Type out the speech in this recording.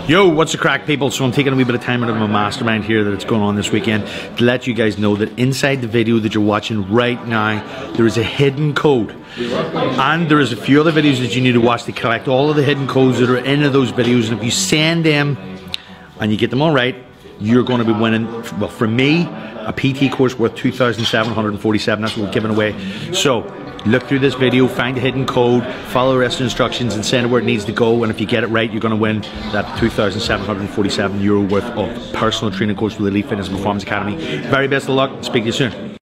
Yo, what's the crack, people? So I'm taking a wee bit of time out of my mastermind here that's going on this weekend to let you guys know that inside the video that you're watching right now, there is a hidden code. And there is a few other videos that you need to watch to collect all of the hidden codes that are in those videos. And if you send them and you get them all right, you're going to be winning, well, for me, a PT course worth $2,747. That's what we're giving away. So look through this video, find the hidden code, follow the rest of the instructions, and send it where it needs to go. And if you get it right, you're going to win that €2,747 worth of personal training course with Elite Fitness and Performance Academy. Very best of luck. Speak to you soon.